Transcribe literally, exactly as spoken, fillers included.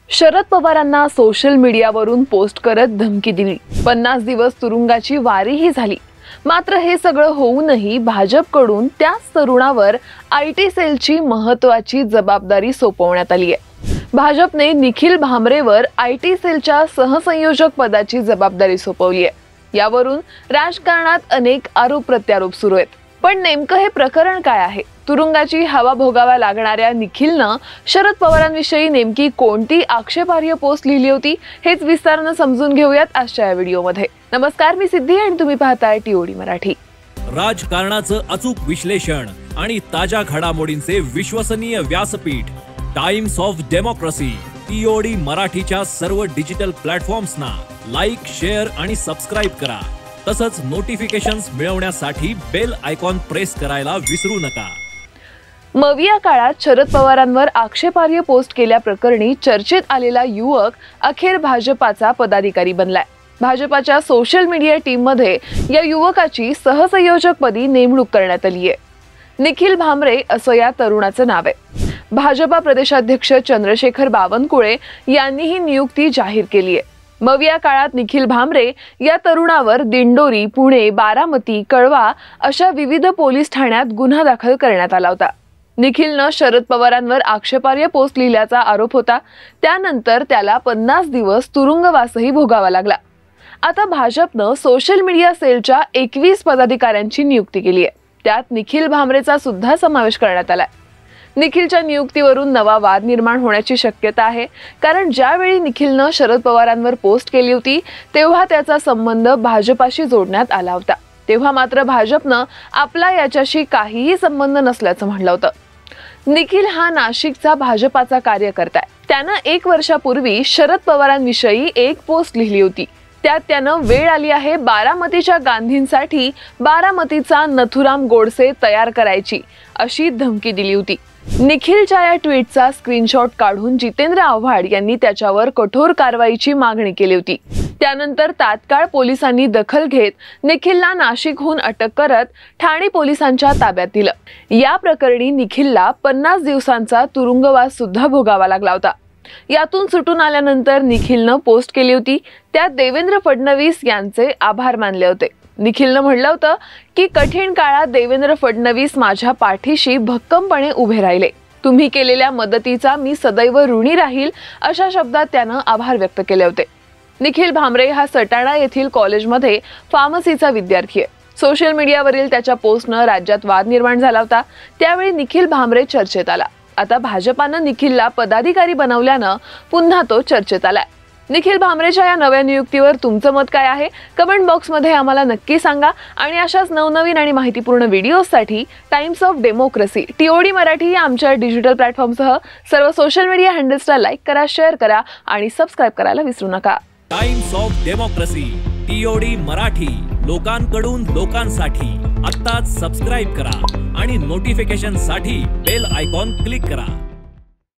शरद पवारांना सोशल मीडियावरून पोस्ट करत धमकी दिली। पन्नास दिवस तुरुंगाची वारीही झाली। मात्र हे सगळं होऊनही भाजपकडून त्याच तरुणावर आयटी सेलची महत्त्वाची जबाबदारी सोपवण्यात आली आहे। भाजपने निखिल भामरेवर आयटी सेलच्या सहसंयोजक पदाची जबाबदारी सोपवली आहे। यावरून राजकारणात अनेक आरोप प्रत्यारोप सुरू आहेत। पण नेमकं हे प्रकरण काय आहे? तुरुंगाची हवा भोगावा लागणाऱ्या निखिलनं शरद पवारांविषयी नेमकी कोणती आक्षेपार्ह पोस्ट लिहिली होती, हेच विस्ताराने समजून घेऊयात आजच्या या व्हिडिओमध्ये। नमस्कार, मी सिद्धी आणि तुम्ही पाहताय टीओडी मराठी। राजकारणाचं अचूक विश्लेषण आणि ताज्या घडामोडींचे विश्वसनीय व्यासपीठ टाइम्स ऑफ डेमोक्रेसी टीओडी मराठीच्या सर्व डिजिटल प्लॅटफॉर्म्सना लाईक, शेअर आणि सबस्क्राइब करा। तसंच नोटिफिकेशन्स मिळवण्यासाठी बेल आयकॉन प्रेस करायला विसरू नका। मविया काळात शरद पवारांवर आक्षेपार्ह पोस्ट केल्याप्रकरणी चर्चेत आलेला युवक अखेर भाजपाचा पदाधिकारी बनलाय। भाजपाच्या सोशल मीडिया टीम मध्ये या युवकाची सहसंयोजकपदी नेमणूक करण्यात आली आहे। निखिल भामरे असं या तरुणाचं नाव आहे। भाजपा प्रदेशाध्यक्ष चंद्रशेखर बावनकुळे यांनी ही नियुक्ती जाहीर केली आहे। मविया काळात निखिल भामरे या तरुणावर दिंडोरी, पुणे, बारामती, कळवा अशा विविध पोलीस ठाण्यात गुन्हा दाखल करण्यात आला होता। निखिलनं शरद पवारांवर आक्षेपार्ह पोस्ट लिहिल्याचा आरोप होता। त्यानंतर त्याला पन्नास दिवस तुरुंगवासही भोगावा लागला। आता भाजपनं सोशल मीडिया सेलच्या एकवीस पदाधिकाऱ्यांची नियुक्ती केली आहे। त्यात निखिल भामरेचा सुद्धा समावेश करण्यात आलाय। निखिलच्या नियुक्तीवरून नवा वाद निर्माण होण्याची शक्यता आहे, कारण ज्यावेळी निखिलनं शरद पवारांवर पोस्ट केली होती तेव्हा त्याचा संबंध भाजपाशी जोडण्यात आला होता। तेव्हा मात्र भाजपनं आपला याच्याशी काहीही संबंध नसल्याचं म्हटलं होतं। निखिल हा नाशिकचा भाजपाचा कार्यकर्ता आहे। त्यानं एक वर्षापूर्वी शरद पवारांविषयी एक पोस्ट लिहिली होती। त्यात त्यानं वेळ आली आहे बारामतीच्या गांधींसाठी बारामतीचा नथुराम गोडसे तयार करायची अशी धमकी दिली होती। निखिलच्या या ट्विटचा स्क्रीनशॉट काढून जितेंद्र आव्हाड यांनी त्याच्यावर कठोर कारवाईची मागणी केली होती। त्यानंतर तात्काळ पोलिसांनी दखल घेत निखिलला नाशिकहून अटक करत ठाणे पोलिसांच्या ताब्यात दिलं। या प्रकरणी निखिलला पन्नास दिवसांचा तुरुंगवास सुद्धा भोगावा लागला होता। यातून सुटून आल्यानंतर निखिलनं पोस्ट केली होती। त्यात देवेंद्र फडणवीस यांचे आभार मानले होते। निखिलनं म्हटलं होतं की कठीण काळात देवेंद्र फडणवीस माझ्या पाठीशी भक्कमपणे उभे राहिले। तुम्ही केलेल्या मदतीचा मी सदैव ऋणी राहील अशा शब्दात त्यानं आभार व्यक्त केले होते। निखिल भामरे हा सटाणा येथील कॉलेजमध्ये फार्मसीचा विद्यार्थी आहे। सोशल मीडियावरील त्याच्या पोस्टनं राज्यात वाद निर्माण झाला होता। त्यावेळी निखिल भामरे चर्चेत आला। आता भाजपानं निखिलला पदाधिकारी बनवल्यानं पुन्हा तो चर्चेत आलाय। निखिल भामरेच्या या नव्या नियुक्तीवर तुमचं मत काय आहे? कमेंट बॉक्समध्ये आम्हाला नक्की सांगा। आणि अशाच नवनवीन आणि माहितीपूर्ण व्हिडिओसाठी Times of Democracy TOD Marathi या आमच्या डिजिटल प्लॅटफॉर्मसह सर्व सोशल मीडिया हँडल्सला लाईक करा, शेअर करा आणि सबस्क्राइब करायला विसरू नका। Times of Democracy TOD Marathi, लोकांकडून लोकांसाठी। आत्ताच सबस्क्राइब करा आणि नोटिफिकेशनसाठी बेल आयकॉन क्लिक करा।